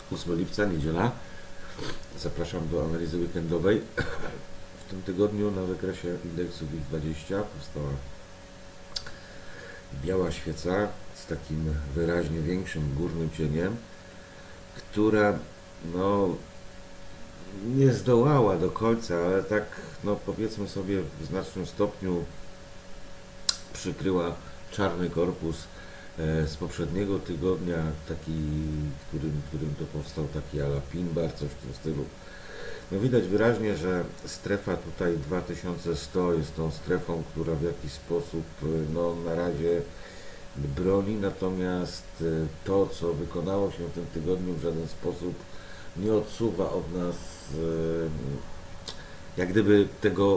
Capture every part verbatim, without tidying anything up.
ósmego lipca, niedziela. Zapraszam do analizy weekendowej. W tym tygodniu na wykresie indeksu WIG dwadzieścia powstała biała świeca z takim wyraźnie większym górnym cieniem, która no, nie zdołała do końca, ale tak no, powiedzmy sobie w znacznym stopniu przykryła czarny korpus z poprzedniego tygodnia, taki, którym, którym to powstał taki ala pin bar, coś w tym stylu. No widać wyraźnie, że strefa tutaj dwa tysiące sto jest tą strefą, która w jakiś sposób no, na razie broni, natomiast to, co wykonało się w tym tygodniu, w żaden sposób nie odsuwa od nas jak gdyby tego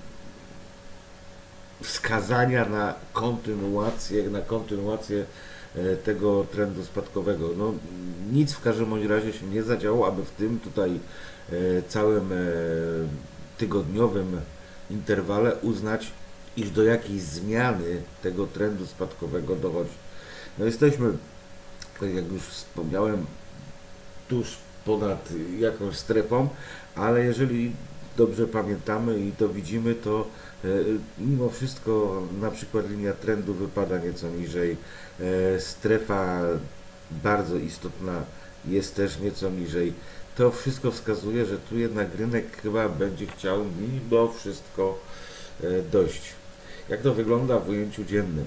wskazania na kontynuację, na kontynuację tego trendu spadkowego. No, nic w każdym bądź razie się nie zadziało, aby w tym tutaj całym tygodniowym interwale uznać, iż do jakiejś zmiany tego trendu spadkowego dochodzi. No jesteśmy, tak jak już wspomniałem, tuż ponad jakąś strefą, ale jeżeli dobrze pamiętamy i to widzimy, to mimo wszystko na przykład linia trendu wypada nieco niżej, strefa bardzo istotna jest też nieco niżej. To wszystko wskazuje, że tu jednak rynek chyba będzie chciał mimo wszystko dojść. Jak to wygląda w ujęciu dziennym?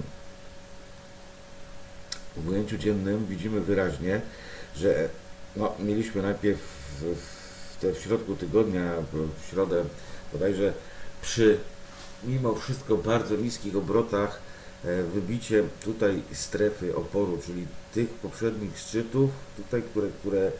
W ujęciu dziennym widzimy wyraźnie, że no, mieliśmy najpierw w, w, w środku tygodnia, w środę bodajże przy mimo wszystko bardzo niskich obrotach wybicie tutaj strefy oporu, czyli tych poprzednich szczytów, tutaj, które, które e,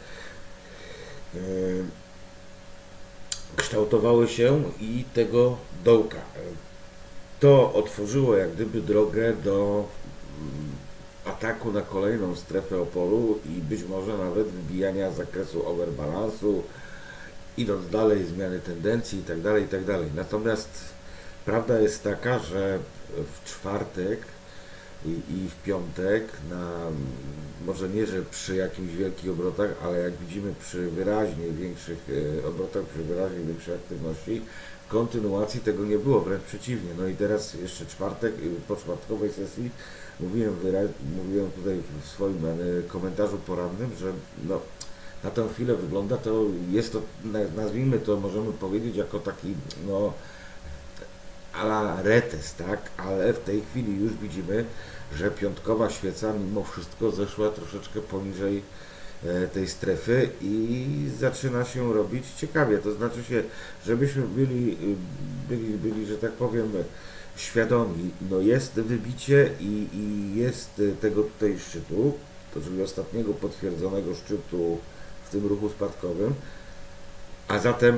kształtowały się i tego dołka. To otworzyło jak gdyby drogę do ataku na kolejną strefę oporu i być może nawet wybijania zakresu overbalansu, idąc dalej, zmiany tendencji itd., itd. Natomiast prawda jest taka, że w czwartek i, i w piątek, na, może nie, że przy jakichś wielkich obrotach, ale jak widzimy przy wyraźnie większych obrotach, przy wyraźnie większej aktywności, w kontynuacji tego nie było, wręcz przeciwnie. No i teraz jeszcze czwartek, po czwartkowej sesji mówiłem, mówiłem tutaj w swoim komentarzu porannym, że no, na tę chwilę wygląda to, jest to, nazwijmy to, możemy powiedzieć, jako taki no, a la retest, tak? Ale w tej chwili już widzimy, że piątkowa świeca mimo wszystko zeszła troszeczkę poniżej tej strefy i zaczyna się robić ciekawie. To znaczy się, żebyśmy byli, byli, byli że tak powiem, świadomi, no jest wybicie i, i jest tego tutaj szczytu, to czyli ostatniego potwierdzonego szczytu w tym ruchu spadkowym, a zatem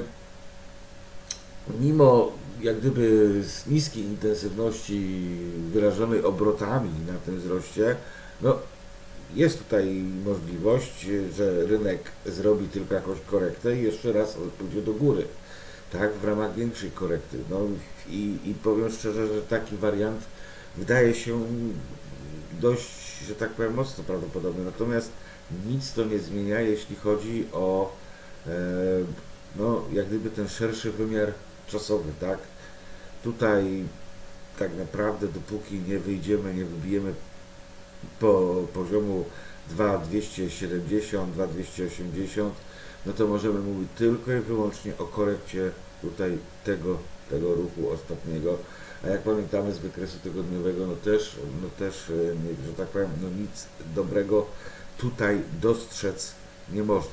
mimo jak gdyby z niskiej intensywności wyrażonej obrotami na tym wzroście, no jest tutaj możliwość, że rynek zrobi tylko jakąś korektę i jeszcze raz pójdzie do góry, tak, w ramach większej korekty. No i, i powiem szczerze, że taki wariant wydaje się dość, że tak powiem, mocno prawdopodobny. Natomiast nic to nie zmienia, jeśli chodzi o e, no, jak gdyby ten szerszy wymiar czasowy, tak? Tutaj tak naprawdę dopóki nie wyjdziemy, nie wybijemy po poziomu dwa tysiące dwieście siedemdziesiąt, dwa tysiące dwieście osiemdziesiąt, no to możemy mówić tylko i wyłącznie o korekcie tutaj tego, tego ruchu ostatniego. A jak pamiętamy z wykresu tygodniowego, no też, no też, że tak powiem, no nic dobrego tutaj dostrzec nie można.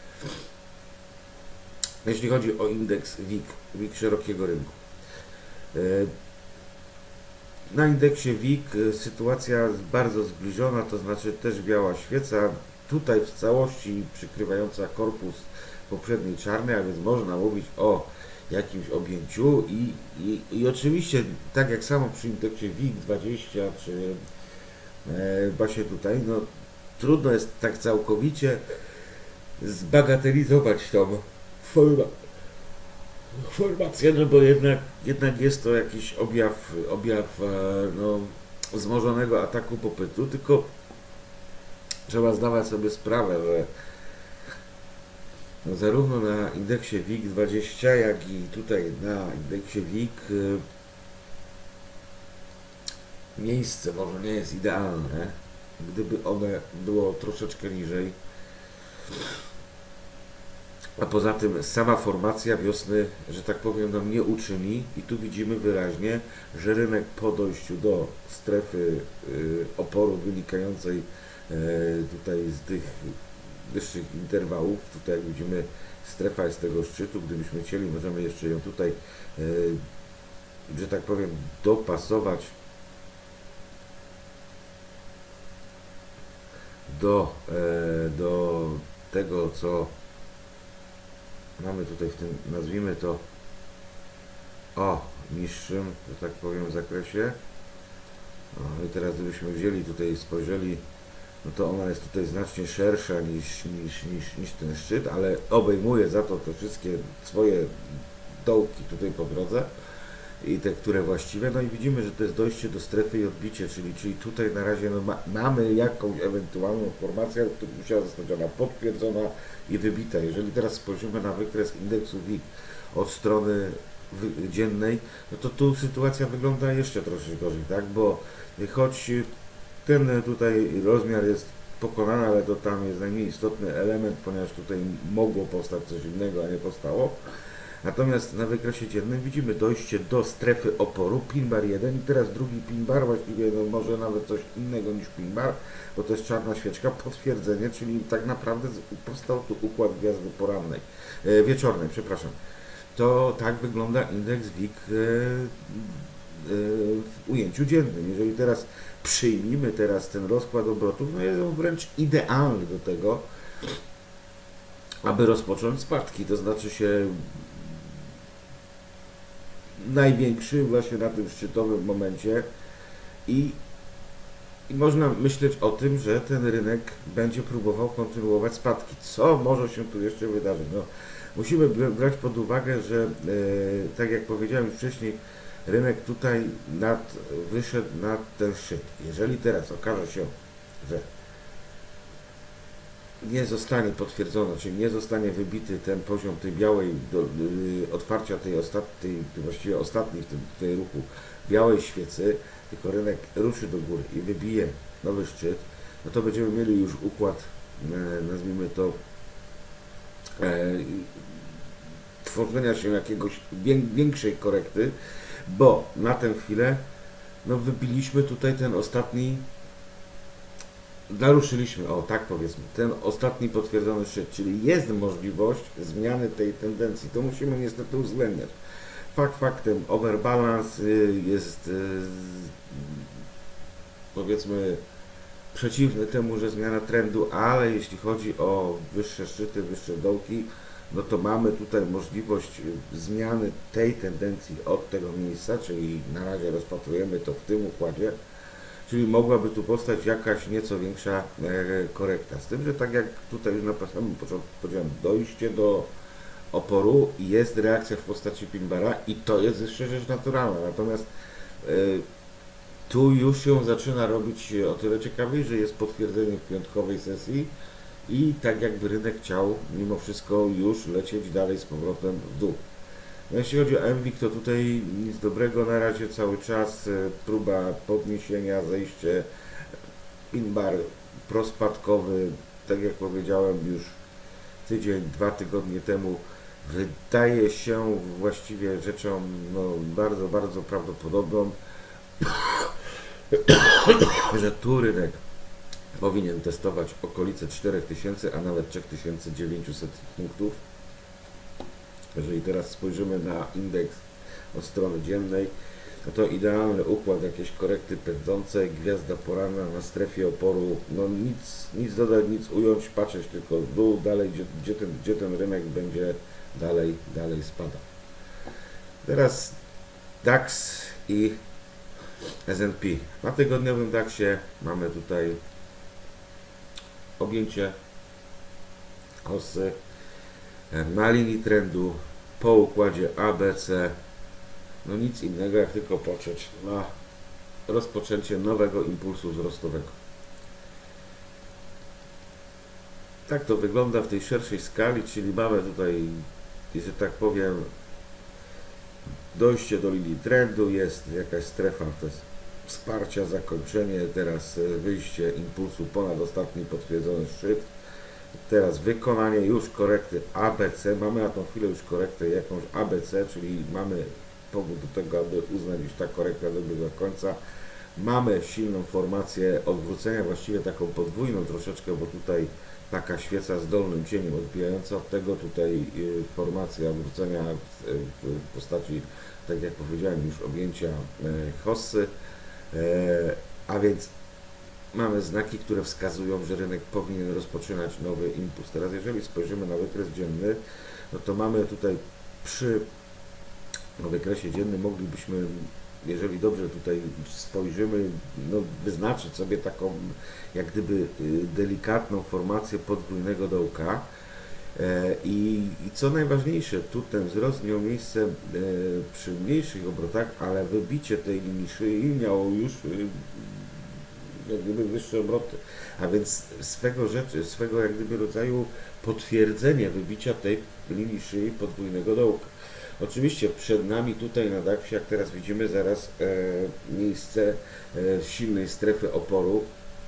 Jeśli chodzi o indeks WIG, WIG szerokiego rynku. Na indeksie WIG sytuacja bardzo zbliżona, to znaczy też biała świeca, tutaj w całości przykrywająca korpus poprzedniej czarnej, a więc można mówić o jakimś objęciu i, i, i oczywiście, tak jak samo przy indeksie WIG dwadzieścia, czy e, właśnie tutaj, no trudno jest tak całkowicie zbagatelizować tą formację, no bo jednak, jednak jest to jakiś objaw, objaw no, wzmożonego ataku popytu, tylko trzeba zdawać sobie sprawę, że No, zarówno na indeksie W I G dwadzieścia, jak i tutaj na indeksie W I G y, miejsce może nie jest idealne. Gdyby one było troszeczkę niżej. A poza tym sama formacja wiosny, że tak powiem, nam nie uczyni i tu widzimy wyraźnie, że rynek po dojściu do strefy y, oporu wynikającej y, tutaj z tych wyższych interwałów, tutaj jak widzimy strefa jest tego szczytu, gdybyśmy chcieli, możemy jeszcze ją tutaj, y, że tak powiem, dopasować do, y, do tego, co mamy tutaj w tym, nazwijmy to, o niższym, że tak powiem, zakresie. O, i teraz gdybyśmy wzięli tutaj, spojrzeli, no to ona jest tutaj znacznie szersza niż, niż, niż, niż ten szczyt, ale obejmuje za to te wszystkie swoje dołki tutaj po drodze i te, które właściwe. No i widzimy, że to jest dojście do strefy i odbicie, czyli, czyli tutaj na razie no, ma, mamy jakąś ewentualną formację, która musiała zostać ona potwierdzona i wybita. Jeżeli teraz spojrzymy na wykres indeksu W I G od strony dziennej, no to tu sytuacja wygląda jeszcze troszeczkę gorzej, tak? Bo choć ten tutaj rozmiar jest pokonany, ale to tam jest najmniej istotny element, ponieważ tutaj mogło powstać coś innego, a nie powstało. Natomiast na wykresie dziennym widzimy dojście do strefy oporu, pin bar jeden i teraz drugi pin bar, właściwie no może nawet coś innego niż pin bar, bo to jest czarna świeczka, potwierdzenie, czyli tak naprawdę powstał tu układ gwiazdy porannej, e, wieczornej, przepraszam. To tak wygląda indeks W I G e, e, w ujęciu dziennym. Jeżeli teraz przyjmijmy teraz ten rozkład obrotów, no jest on wręcz idealny do tego, aby rozpocząć spadki, to znaczy się największy właśnie na tym szczytowym momencie i, i można myśleć o tym, że ten rynek będzie próbował kontynuować spadki. Co może się tu jeszcze wydarzyć? No, musimy brać pod uwagę, że e, tak jak powiedziałem już wcześniej, rynek tutaj nad, wyszedł na ten szczyt. Jeżeli teraz okaże się, że nie zostanie potwierdzona, czyli nie zostanie wybity ten poziom tej białej, do, yy, otwarcia tej ostatniej, właściwie ostatniej w tym, w tej ruchu białej świecy, tylko rynek ruszy do góry i wybije nowy szczyt, no to będziemy mieli już układ, e, nazwijmy to, e, tworzenia się jakiegoś większej korekty, bo na tę chwilę no wybiliśmy tutaj ten ostatni, naruszyliśmy, o tak powiedzmy, ten ostatni potwierdzony szczyt, czyli jest możliwość zmiany tej tendencji. To musimy niestety uwzględniać. Fakt faktem, overbalance jest powiedzmy przeciwny temu, że zmiana trendu, ale jeśli chodzi o wyższe szczyty, wyższe dołki, no to mamy tutaj możliwość zmiany tej tendencji od tego miejsca, czyli na razie rozpatrujemy to w tym układzie. Czyli mogłaby tu powstać jakaś nieco większa e, korekta. Z tym, że tak jak tutaj już na samym początku powiedziałem, dojście do oporu i jest reakcja w postaci pinbara i to jest jeszcze rzecz naturalna. Natomiast e, tu już się zaczyna robić o tyle ciekawiej, że jest potwierdzenie w piątkowej sesji i tak jakby rynek chciał mimo wszystko już lecieć dalej z powrotem w dół. No jeśli chodzi o M W I G, to tutaj nic dobrego na razie, cały czas próba podniesienia, zejście, pin bar prospadkowy, tak jak powiedziałem już tydzień, dwa tygodnie temu, wydaje się właściwie rzeczą no, bardzo, bardzo prawdopodobną, że tu rynek powinien testować okolice czterech tysięcy, a nawet trzy tysiące dziewięćset punktów. Jeżeli teraz spojrzymy na indeks od strony dziennej, no to idealny układ, jakieś korekty pędzące, gwiazda poranna na strefie oporu, no nic, nic dodać, nic ująć, patrzeć tylko w dół, dalej, gdzie, gdzie, ten, gdzie ten rynek będzie dalej, dalej spadał. Teraz DAX i S and P. Na tygodniowym DAXie mamy tutaj objęcie osy na linii trendu po układzie A B C, no nic innego jak tylko patrzeć na rozpoczęcie nowego impulsu wzrostowego. tak to wygląda w tej szerszej skali, czyli mamy tutaj, że tak powiem, dojście do linii trendu, jest jakaś strefa to jest wsparcia, zakończenie, teraz wyjście impulsu ponad ostatni potwierdzony szczyt, teraz wykonanie już korekty A B C, mamy na tą chwilę już korektę jakąś A B C, czyli mamy powód do tego, aby uznać, iż ta korekta dobiegła końca. Mamy silną formację odwrócenia, właściwie taką podwójną troszeczkę, bo tutaj taka świeca z dolnym cieniem odbijająca od tego, tutaj formacja odwrócenia w postaci, tak jak powiedziałem, już objęcia hossy, a więc mamy znaki, które wskazują, że rynek powinien rozpoczynać nowy impuls. Teraz jeżeli spojrzymy na wykres dzienny, no to mamy tutaj przy wykresie dziennym moglibyśmy, jeżeli dobrze tutaj spojrzymy, no, wyznaczyć sobie taką jak gdyby delikatną formację podwójnego dołka. I, I co najważniejsze, tu ten wzrost miał miejsce przy mniejszych obrotach, ale wybicie tej linii szyi miało już jak gdyby wyższe obroty, a więc swego rzeczy, swego jak gdyby rodzaju potwierdzenie wybicia tej linii szyi podwójnego dołka. Oczywiście przed nami tutaj na daksie, jak teraz widzimy, zaraz e, miejsce e, silnej strefy oporu,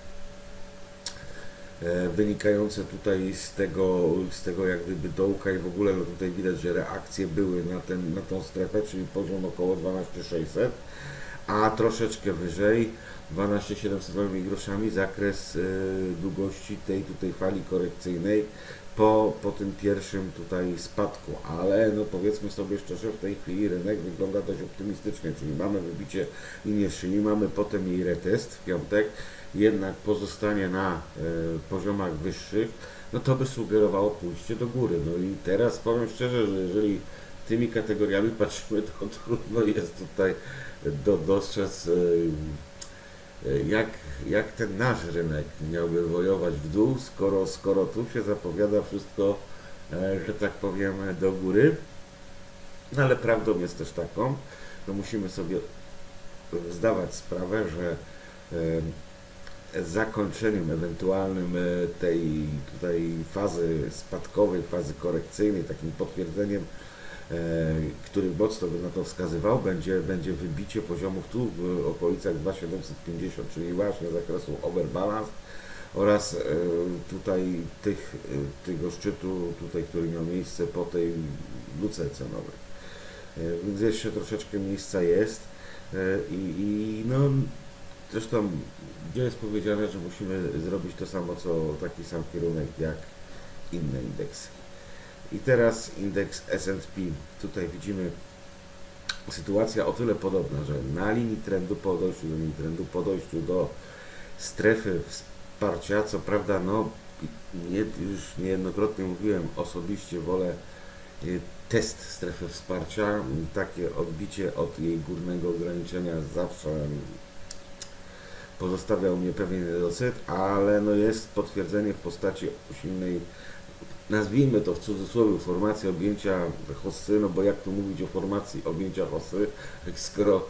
e, wynikające tutaj z tego, z tego jak gdyby dołka i w ogóle no tutaj widać, że reakcje były na, ten, na tą strefę, czyli poziom około dwanaście tysięcy sześćset, a troszeczkę wyżej dwanaście tysięcy siedemset groszami zakres y, długości tej tutaj fali korekcyjnej po, po tym pierwszym tutaj spadku, ale no powiedzmy sobie szczerze, w tej chwili rynek wygląda dość optymistycznie, czyli mamy wybicie linii szyi, mamy potem jej retest w piątek, jednak pozostanie na y, poziomach wyższych, no to by sugerowało pójście do góry. No i teraz powiem szczerze, że jeżeli tymi kategoriami patrzymy, to trudno jest tutaj do, dostrzec y, Jak, jak ten nasz rynek miałby wojować w dół, skoro, skoro tu się zapowiada wszystko, że tak powiem, do góry. No ale prawdą jest też taką, że musimy sobie zdawać sprawę, że zakończeniem ewentualnym tej tutaj fazy spadkowej, fazy korekcyjnej, takim potwierdzeniem, który mocno by na to wskazywał, będzie, będzie wybicie poziomów tu w okolicach dwa tysiące siedemset pięćdziesiąt, czyli właśnie zakresu overbalance oraz tutaj tych, tego szczytu, tutaj, który miał miejsce po tej luce cenowej. Więc jeszcze troszeczkę miejsca jest i, i no zresztą gdzie jest powiedziane, że musimy zrobić to samo, co taki sam kierunek jak inne indeksy. I teraz indeks S and P. Tutaj widzimy sytuacja o tyle podobna, że na linii trendu po dojściu do linii trendu, po dojściu do strefy wsparcia, co prawda, no nie, już niejednokrotnie mówiłem, osobiście wolę test strefy wsparcia, takie odbicie od jej górnego ograniczenia zawsze pozostawiał mnie pewien niedosyt, ale no jest potwierdzenie w postaci silnej, nazwijmy to w cudzysłowie, formacji objęcia hossy, no bo jak tu mówić o formacji objęcia hossy, skoro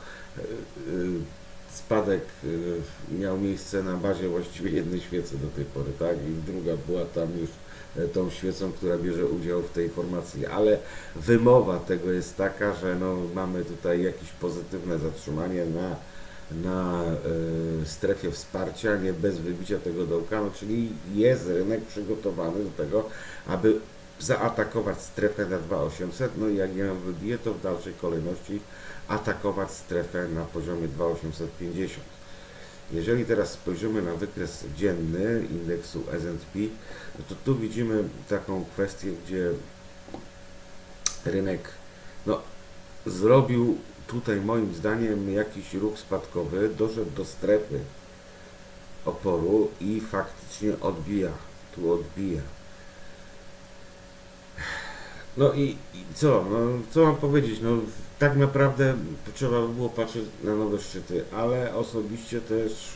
spadek miał miejsce na bazie właściwie jednej świecy do tej pory, tak? I druga była tam już tą świecą, która bierze udział w tej formacji, ale wymowa tego jest taka, że no, mamy tutaj jakieś pozytywne zatrzymanie na, na y, strefie wsparcia, nie bez wybicia tego dołka, no, czyli jest rynek przygotowany do tego, aby zaatakować strefę na dwa tysiące osiemset, no i jak ją wybije, to w dalszej kolejności atakować strefę na poziomie dwa tysiące osiemset pięćdziesiąt. Jeżeli teraz spojrzymy na wykres dzienny indeksu S and P, no to tu widzimy taką kwestię, gdzie rynek no, zrobił tutaj moim zdaniem jakiś ruch spadkowy, doszedł do strefy oporu i faktycznie odbija, tu odbija. No i, i co? No, co mam powiedzieć? No, tak naprawdę trzeba by było patrzeć na nowe szczyty, ale osobiście też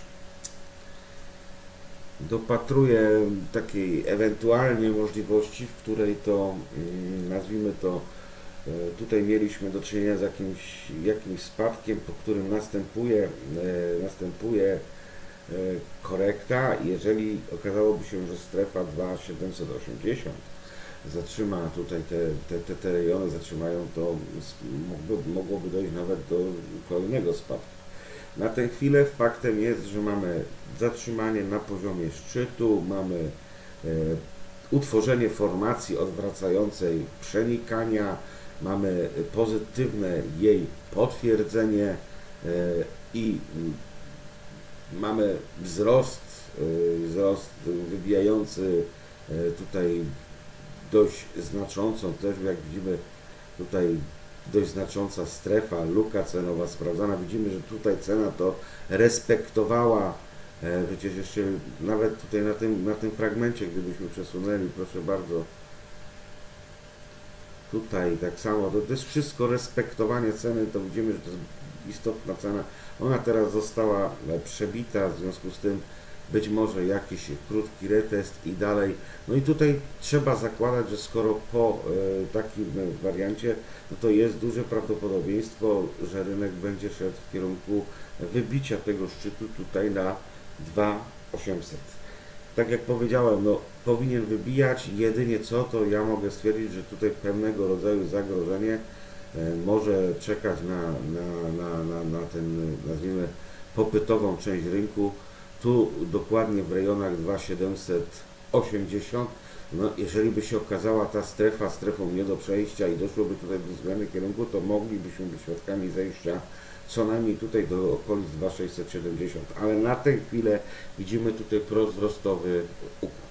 dopatruję takiej ewentualnie możliwości, w której to, nazwijmy to, tutaj mieliśmy do czynienia z jakimś, jakimś spadkiem, po którym następuje, następuje korekta. Jeżeli okazałoby się, że strefa dwa tysiące siedemset osiemdziesiąt zatrzyma tutaj te, te, te, te rejony, zatrzymają, to mógłby, mogłoby dojść nawet do kolejnego spadku. Na tę chwilę faktem jest, że mamy zatrzymanie na poziomie szczytu, mamy e, utworzenie formacji odwracającej przenikania, mamy pozytywne jej potwierdzenie e, i mamy wzrost, e, wzrost wybijający e, tutaj dość znaczącą, też jak widzimy tutaj dość znacząca strefa, luka cenowa sprawdzana. Widzimy, że tutaj cena to respektowała. E, przecież jeszcze nawet tutaj na tym, na tym fragmencie, gdybyśmy przesunęli, proszę bardzo, tutaj tak samo, to, to jest wszystko respektowanie ceny, to widzimy, że to jest istotna cena. Ona teraz została przebita, w związku z tym być może jakiś krótki retest i dalej. No i tutaj trzeba zakładać, że skoro po e, takim wariancie, no to jest duże prawdopodobieństwo, że rynek będzie szedł w kierunku wybicia tego szczytu tutaj na dwa tysiące osiemset. Tak jak powiedziałem, no powinien wybijać, jedynie co, to ja mogę stwierdzić, że tutaj pewnego rodzaju zagrożenie e, może czekać na, na, na, na, na ten, nazwijmy, popytową część rynku. Tu dokładnie w rejonach dwa tysiące siedemset osiemdziesiąt, no jeżeli by się okazała ta strefa strefą nie do przejścia i doszłoby tutaj do zmiany kierunku, to moglibyśmy być świadkami zejścia co najmniej tutaj do okolic dwa tysiące sześćset siedemdziesiąt, ale na tę chwilę widzimy tutaj prowzrostowy układ.